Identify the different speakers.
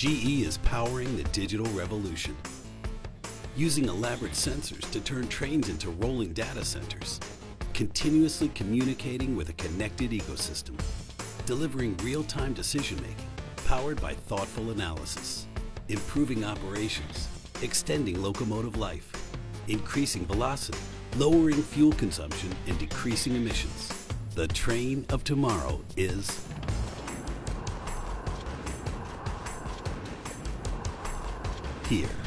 Speaker 1: GE is powering the digital revolution. Using elaborate sensors to turn trains into rolling data centers, continuously communicating with a connected ecosystem, delivering real-time decision-making powered by thoughtful analysis, improving operations, extending locomotive life, increasing velocity, lowering fuel consumption, and decreasing emissions. The train of tomorrow is here.